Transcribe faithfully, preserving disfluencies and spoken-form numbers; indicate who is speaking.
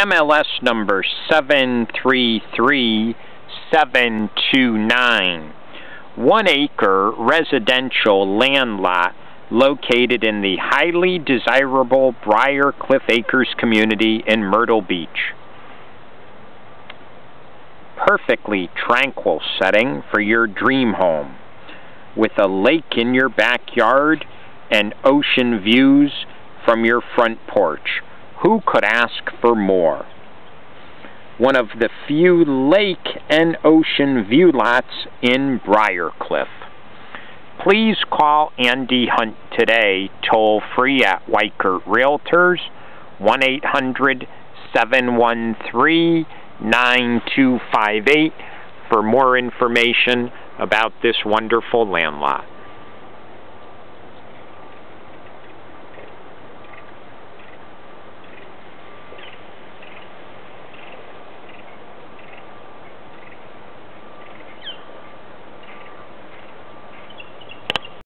Speaker 1: M L S number seven three three seven two nine. One acre residential land lot located in the highly desirable Briarcliffe Acres Community in Myrtle Beach. Perfectly tranquil setting for your dream home, with a lake in your backyard and ocean views from your front porch. Who could ask for more? One of the few lake and ocean view lots in Briarcliffe. Please call Andy Hunt today, toll free at Weichert Realtors, one eight hundred, seven one three, nine two five eight, for more information about this wonderful land lot.